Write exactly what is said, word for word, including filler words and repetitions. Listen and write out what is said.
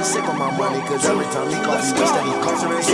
Sick on my money, cause every time he calls me, steady costing it.